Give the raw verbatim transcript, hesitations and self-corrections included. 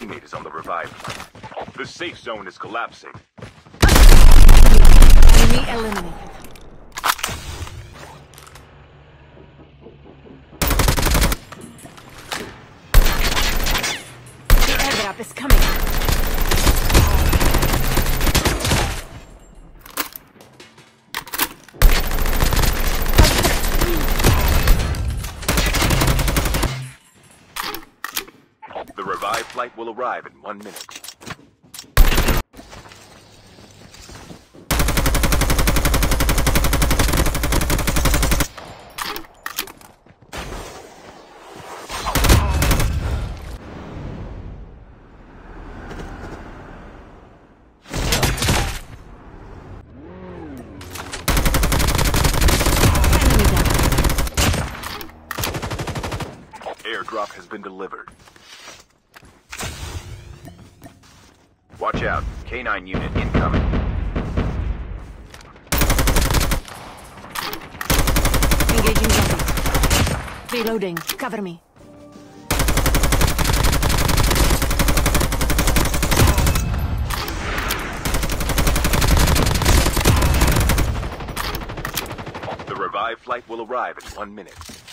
teammate is on the revive. The safe zone is collapsing. Enemy eliminated. The airdrop is coming. The revive flight will arrive in one minute. Airdrop has been delivered. Watch out. K nine unit incoming. Engaging zombies. Reloading. Cover me. The revive flight will arrive in one minute.